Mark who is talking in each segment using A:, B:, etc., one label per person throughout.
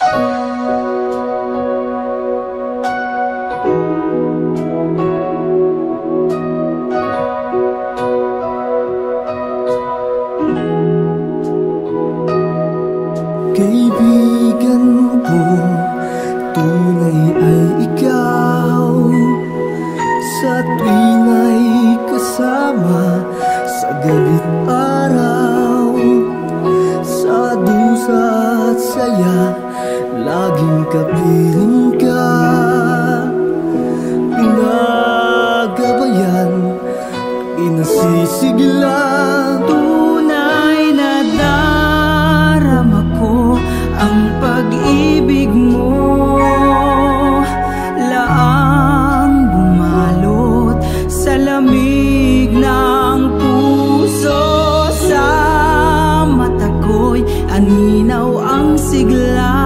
A: Kaibigan ko, tunay ay ikaw. Sa tuwing ay kasama, sa gabi't araw, sa dusa at saya, laging kapiling ka. Pinagabayan, inasisigla.
B: Tunay na darama ko ang pag-ibig mo, laang bumalot sa lamig ng puso. Sa mata ko'y aninaw ang sigla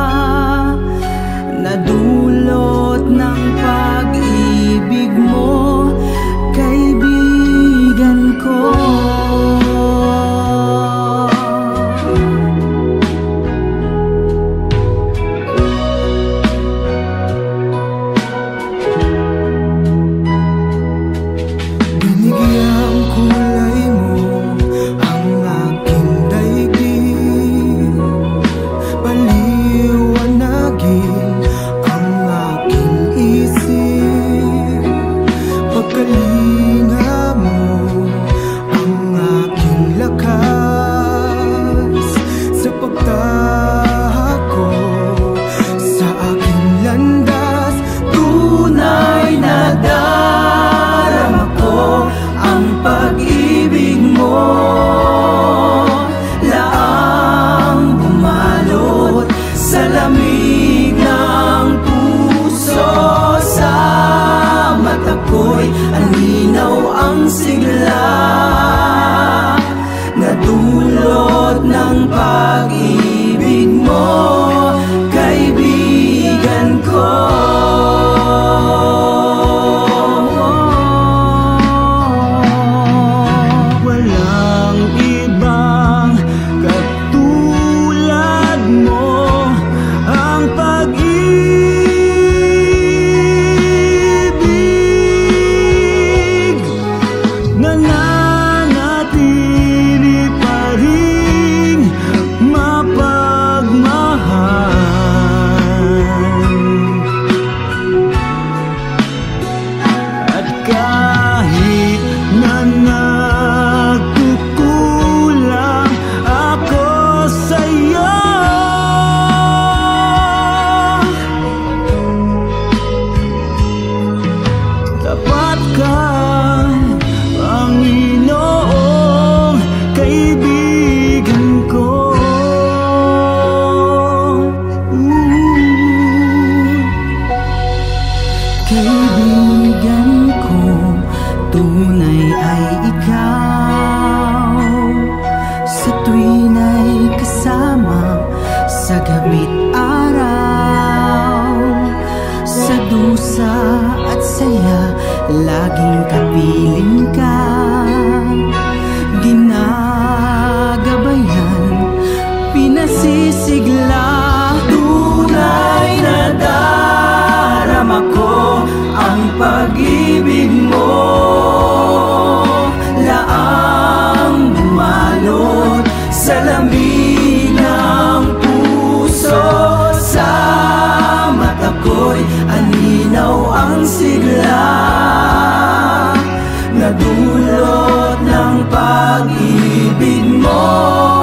B: na dulot ng pag-ibig mo, kaibigan ko.
A: Binigyang kulay mo ang aking daigdig, paliwanagin ang aking isip. Pagkalinga mo ang aking lakas sa pagtako sa aking landas. Tunay na darama ko ang pag-ibig mo, laang bumalot sa lamig ng puso. Sa mata ko'y aninaw ang sigla na dulot ng pag-ibig mo, kaibigan ko. Walang ibang katulad mo, ang pag-ibig nananatili pa rin mapagmahal. At kahit na nagkukulang ako sa'yo, tapat ka, Panginoong kaibigan ko. Kaibigan ko, tunay ay ikaw. Sa tuwing ay kasama, sa gabi't araw, sa dusa at saya, laging kapiling ka. Ginagabayan, pinasisigla. Tunay na darama ko ang pag-ibig mo, laang bumalot sa lamig ng puso. Sa mata ko'y aninaw ang sigla na dulot ng pag-ibig mo,